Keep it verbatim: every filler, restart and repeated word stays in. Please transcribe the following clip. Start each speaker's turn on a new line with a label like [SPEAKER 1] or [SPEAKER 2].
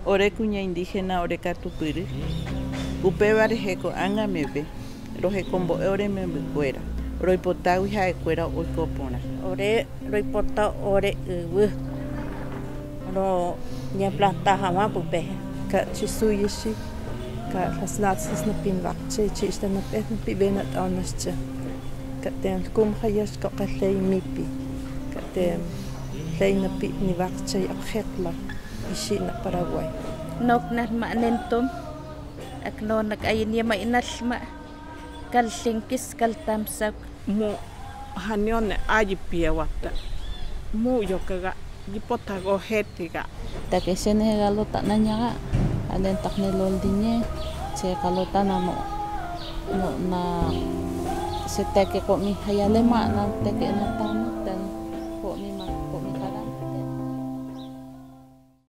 [SPEAKER 1] ore kuña indígena ore katupiri. Upevare heko angamebe. Rohekombo ore membe cuera. Roipotagui haekuera oikopona.
[SPEAKER 2] Ore roipota ore uwu. Ro nya planta hama pupe.
[SPEAKER 3] Ka chisuyishi. Ka las laatses na pinwakche chista na pet na pibenat anasche. Ka tem kum hayas ka kalei MIPY. Ka tem lei na pi ni wakche abhekla ishi na Paraguay.
[SPEAKER 4] Nok na manentum. Akno nag-ayin niya mainasma. Kalsingkis kaltamsak.
[SPEAKER 5] Mu hanyon ayipia wata. Mu yokaga gipotago hetiga.
[SPEAKER 6] Takesene galota nanya alen taknelol dinye che kalota namo no na se teke ko mi hayale ma na teke na tama